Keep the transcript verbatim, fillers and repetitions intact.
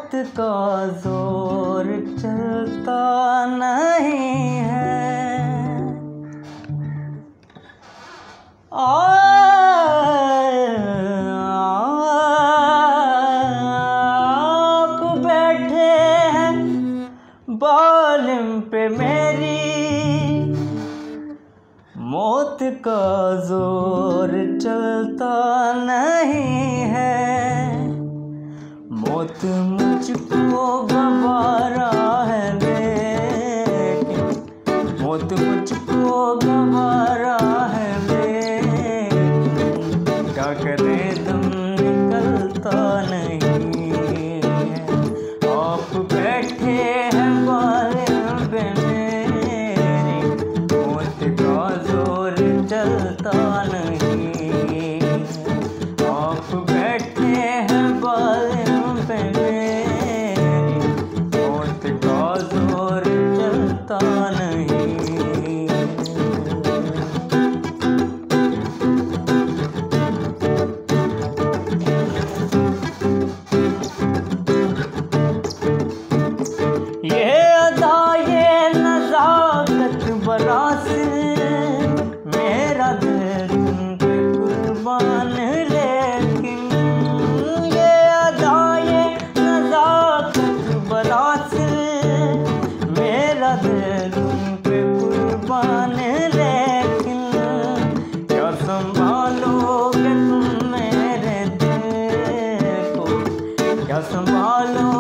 मौत का जोर चलता नहीं है। आप बैठे हैं बालिम पे मेरी, मौत का जोर चलता नहीं है। मौत मुझको गवारा है लेकिन, मौत मुझको गवारा है लेकिन, क्या करे दम निकलता नहीं है। आप बैठे हैं बालिम पे मेरी, मौत का जोर चलता नहीं है। आप बैठे हैं बालिम पे मेरी, मौत का जोर चलता नहीं। ये अदा ये नज़ाकत बरासिल, मेरा दिल तुम पे कुर्बान लेकिन, ये अदा ये नज़ाकत बरासिल, मेरा दिल तुम पे कुर्बान लेकिन, क्या संभालोगे तुम मेरे दिल को, क्या संभालो